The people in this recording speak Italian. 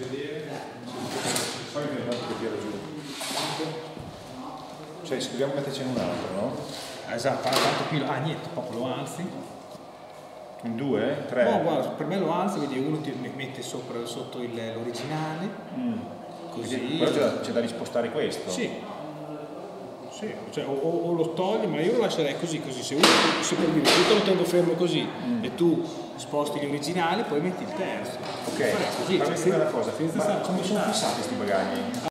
Cioè, se dobbiamo mettercene un altro, no? Esatto, tanto più. Ah, niente, proprio lo alzi. In 2? 3? No, guarda, per me lo alzi, vedi, uno ti mette sotto l'originale. Così. Però c'è da rispostare questo. Sì. Sì, cioè, o lo togli, ma io lo lascerei così, se per dire, io te lo tengo fermo così e tu sposti gli originali, poi metti il terzo. Ok, così, fammi sapere una cosa, come sono fissati questi bagagli?